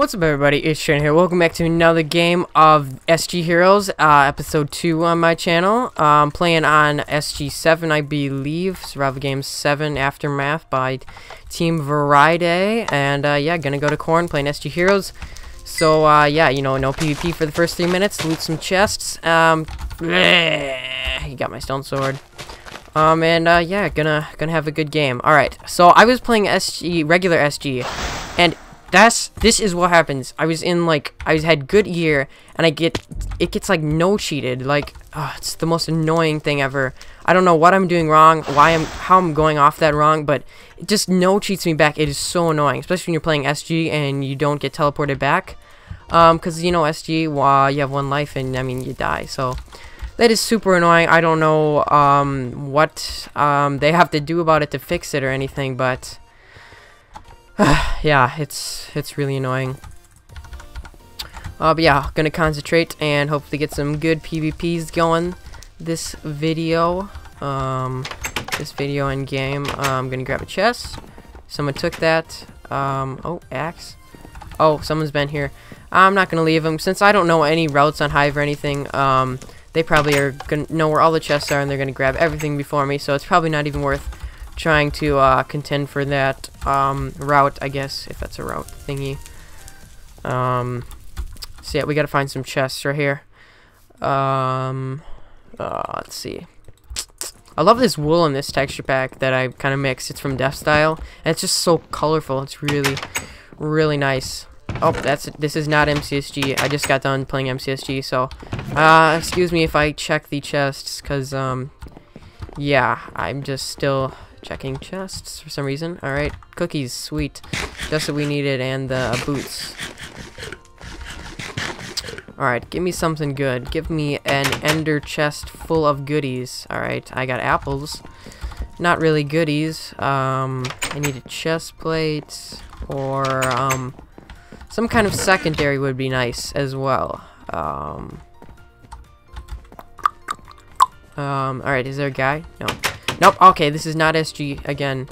What's up, everybody? It's Shane here. Welcome back to another game of SG Heroes, episode 2 on my channel. I'm playing on SG7, I believe. Survival Game 7 Aftermath by Team Variety. And, yeah, gonna go to Corn, playing SG Heroes. So, yeah, you know, no PvP for the first 3 minutes. Loot some chests. He got my stone sword. And, yeah, gonna have a good game. Alright, so I was playing SG, regular SG, and this is what happens. I was in, like, I had good gear, and it gets, like, no cheated. Like, oh, it's the most annoying thing ever. I don't know what I'm doing wrong, how I'm going off that wrong, but it just no cheats me back. It is so annoying, especially when you're playing SG and you don't get teleported back. Because, you know, SG, you have 1 life, and, I mean, you die, so that is super annoying. I don't know, what, they have to do about it to fix it or anything, but yeah, it's really annoying. But yeah, gonna concentrate and hopefully get some good PvPs going this video. In game. I'm gonna grab a chest. Someone took that. Oh, axe. Oh, someone's been here. I'm not gonna leave them since I don't know any routes on Hive or anything. They probably are gonna know where all the chests are and they're gonna grab everything before me, so it's probably not even worth trying to contend for that route, I guess, if that's a route thingy. So yeah, we gotta find some chests right here. Let's see. I love this wool in this texture pack that I kind of mixed. It's from Death Style, and it's just so colorful. It's really, really nice. Oh, this is not MCSG. I just got done playing MCSG, so excuse me if I check the chests, cause yeah, I'm just still checking chests for some reason. Alright, cookies, sweet. Just what we needed, and the boots. Alright, give me something good. Give me an ender chest full of goodies. Alright, I got apples. Not really goodies. I need a chest plate, or some kind of secondary would be nice as well. Alright, is there a guy? No. Nope, okay, this is not SG again.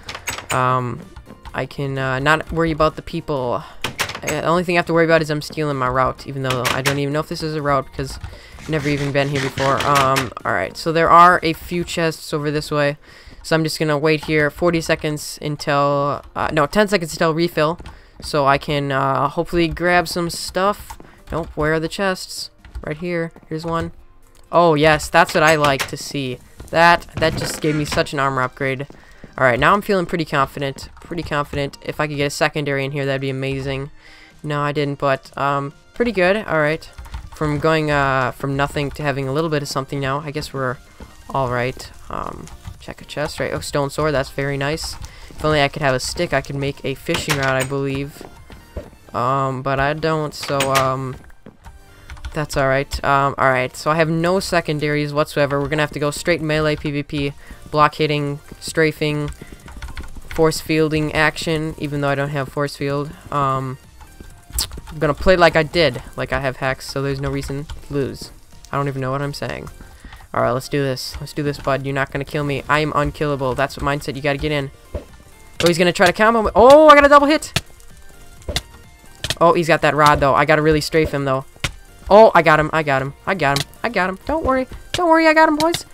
I can not worry about the people. The only thing I have to worry about is I'm stealing my route, even though I don't even know if this is a route because I've never even been here before. Alright, so there are a few chests over this way. So I'm just gonna wait here 40 seconds until, no, 10 seconds until refill. So I can hopefully grab some stuff. Nope, where are the chests? Right here. Here's one. Oh, yes, that's what I like to see. That just gave me such an armor upgrade. Alright, now I'm feeling pretty confident. If I could get a secondary in here, that'd be amazing. No, I didn't, but pretty good. Alright. From going from nothing to having a little bit of something now, I guess we're alright. Check a chest, right? Oh, stone sword, that's very nice. If only I could have a stick, I could make a fishing rod, I believe. But I don't, so that's alright. Alright, so I have no secondaries whatsoever. We're gonna have to go straight melee PvP, block hitting, strafing, force fielding action, even though I don't have force field. I'm gonna play like I did, like I have hacks, so there's no reason to lose. I don't even know what I'm saying. Alright, let's do this. Let's do this, bud. You're not gonna kill me. I am unkillable. That's what mindset you gotta get in. Oh, he's gonna try to combo me. Oh, I got a double hit! Oh, he's got that rod, though. I gotta really strafe him, though. Oh, I got him. Don't worry, I got him, boys.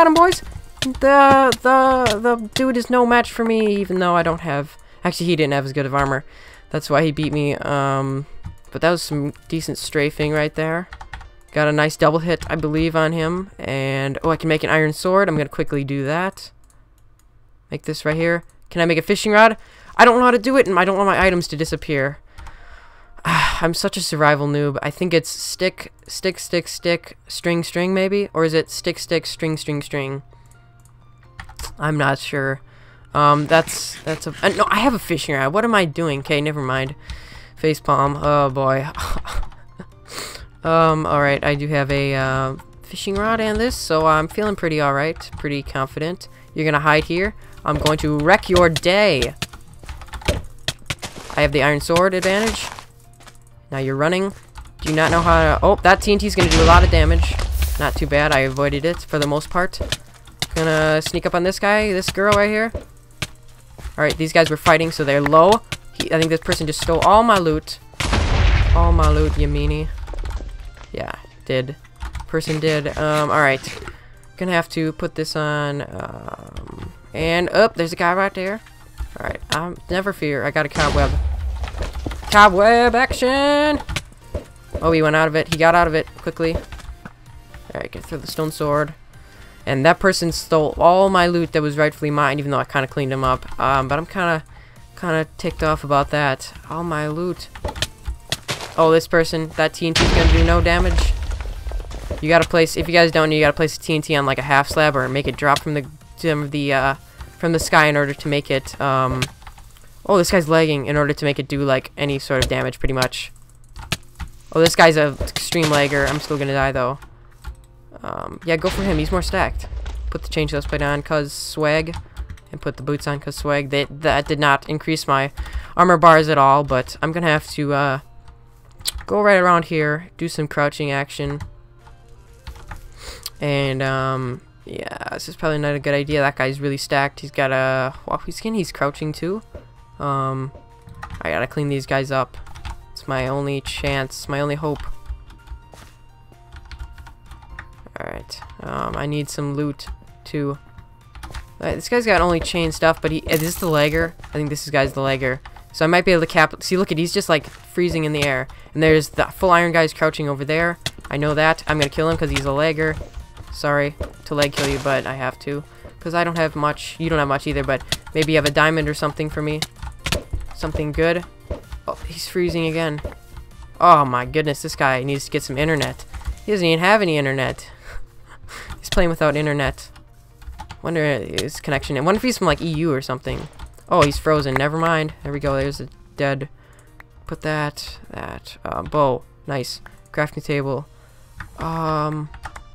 The dude is no match for me, even though I don't have, actually he didn't have as good of armor. That's why he beat me. But that was some decent strafing right there. Got a nice double hit, I believe, on him. And oh, I can make an iron sword. I'm gonna quickly do that. Make this right here. Can I make a fishing rod? I don't know how to do it, and I don't want my items to disappear. I'm such a survival noob. I think it's stick, string, maybe? Or is it stick, string? I'm not sure. That's a... no, I have a fishing rod. What am I doing? Okay, never mind. Facepalm. Oh, boy. Alright, I do have a, fishing rod and this, so I'm feeling pretty alright. Pretty confident. You're gonna hide here. I'm going to wreck your day. I have the iron sword advantage. Now you're running. Do you not know how to... oh, that TNT's gonna do a lot of damage. Not too bad. I avoided it for the most part. Gonna sneak up on this guy, this girl right here. Alright, these guys were fighting, so they're low. I think this person just stole all my loot. all my loot, you meanie. Yeah, did. Person did. Alright. Gonna have to put this on. And up, there's a guy right there. Alright, never fear. I got a cobweb. Cobweb action! Oh, he went out of it. He got out of it quickly. Alright, get through the stone sword. And that person stole all my loot that was rightfully mine, even though I kind of cleaned him up. But I'm kind of ticked off about that. All my loot. Oh, this person, that TNT's gonna do no damage. You gotta place, if you guys don't know, you gotta place a TNT on like a half slab or make it drop from the sky in order to make it, oh, this guy's lagging, in order to make it do like any sort of damage, pretty much. Oh, this guy's a extreme lagger. I'm still gonna die though. Yeah, go for him. He's more stacked. Put the chainsaw plate on, cause swag, and put the boots on, cause swag. That did not increase my armor bars at all, but I'm gonna have to go right around here, do some crouching action, and yeah, this is probably not a good idea. That guy's really stacked. He's got a he's crouching too. I gotta clean these guys up. It's my only chance, my only hope. Alright, I need some loot too. This guy's got only chain stuff, but is this the lagger? I think this guy's the lagger. So I might be able to see, look at, he's just like freezing in the air. And there's the full iron guy's crouching over there. I know that. I'm gonna kill him because he's a lagger. Sorry to leg kill you, but I have to. Because I don't have much. You don't have much either, but maybe you have a diamond or something for me. Something good. Oh, he's freezing again. Oh my goodness, this guy needs to get some internet. He doesn't even have any internet. He's playing without internet. Wonder his connection. I wonder if he's from like EU or something. Oh, he's frozen. Never mind. There we go. There's a dead. Put that. Bow. Nice. Crafting table. Alright.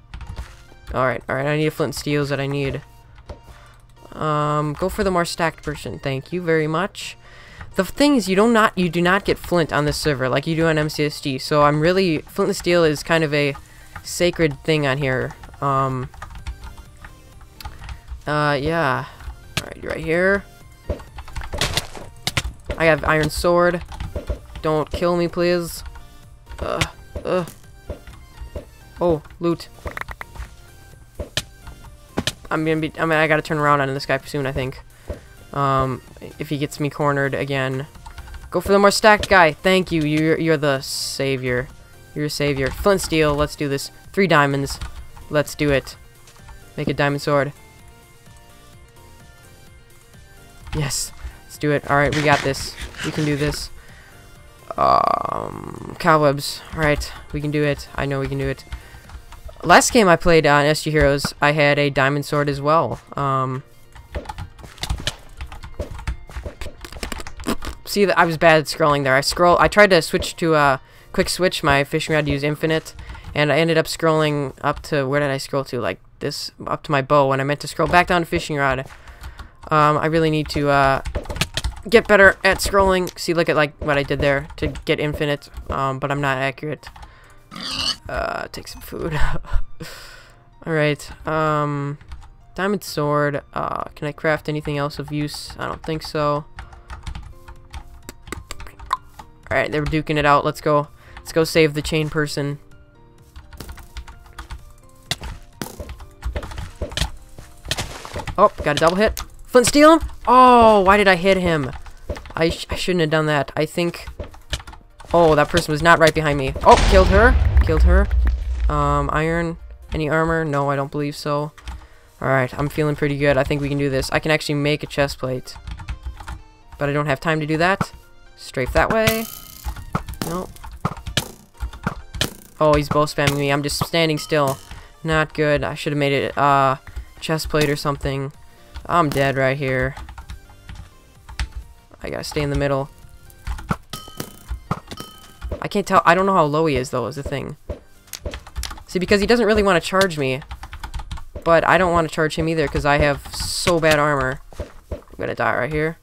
I need a flint and steels that I need. Go for the more stacked version. Thank you very much. The thing is, you do not get flint on this server like you do on MCSG. So I'm really, flint and steel is kind of a sacred thing on here. Yeah. Alright, right here. I have iron sword. Don't kill me, please. Oh, loot. I gotta turn around on this guy soon, I think. If he gets me cornered again. Go for the more stacked guy. Thank you. You're the savior. You're a savior. Flint steel. Let's do this. 3 diamonds. Let's do it. Make a diamond sword. Yes. Let's do it. Alright, we got this. We can do this. Cobwebs. Alright, we can do it. I know we can do it. Last game I played on SG Heroes, I had a diamond sword as well. See, I was bad at scrolling there. I tried to switch to quick switch my fishing rod to use infinite, and I ended up scrolling up to, where did I scroll to? Like this, up to my bow, and I meant to scroll back down to fishing rod. I really need to get better at scrolling. See, look at like what I did there to get infinite, but I'm not accurate. Take some food. Alright, diamond sword. Can I craft anything else of use? I don't think so. Alright, they're duking it out. Let's go. Let's go save the chain person. Oh, got a double hit. Flint steal him? Oh, why did I hit him? I shouldn't have done that. I think... Oh, that person was not right behind me. Oh, killed her. Killed her. Iron. Any armor? No, I don't believe so. Alright, I'm feeling pretty good. I think we can do this. I can actually make a chest plate. But I don't have time to do that. Strafe that way. Nope. Oh, he's bow spamming me. I'm just standing still. Not good. I should have made it chest plate or something. I'm dead right here. I gotta stay in the middle. I can't tell. I don't know how low he is, though, is the thing. See, because he doesn't really want to charge me. But I don't want to charge him either, because I have so bad armor. I'm gonna die right here.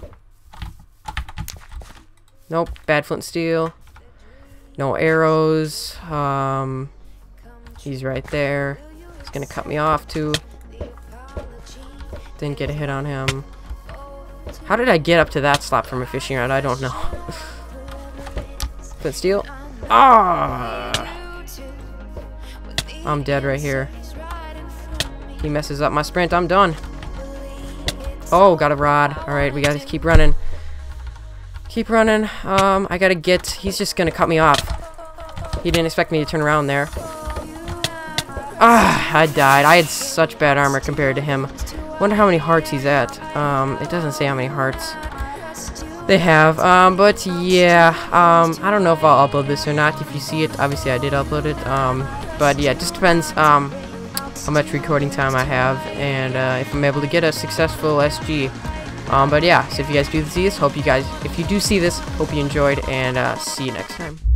Nope. Bad flint and steel. No arrows. He's right there. He's gonna cut me off, too. Didn't get a hit on him. How did I get up to that slot from a fishing rod? I don't know. Flint steel. Ah! I'm dead right here. He messes up my sprint. I'm done. Oh, got a rod. Alright, we gotta keep running. Keep running. I gotta get... He's just gonna cut me off. He didn't expect me to turn around there. Ah, I died. I had such bad armor compared to him. Wonder how many hearts he's at. It doesn't say how many hearts they have. But yeah, I don't know if I'll upload this or not. If you see it, obviously I did upload it. But yeah, it just depends how much recording time I have and if I'm able to get a successful SG. But yeah, so if you guys do see this, if you do see this, hope you enjoyed, and see you next time.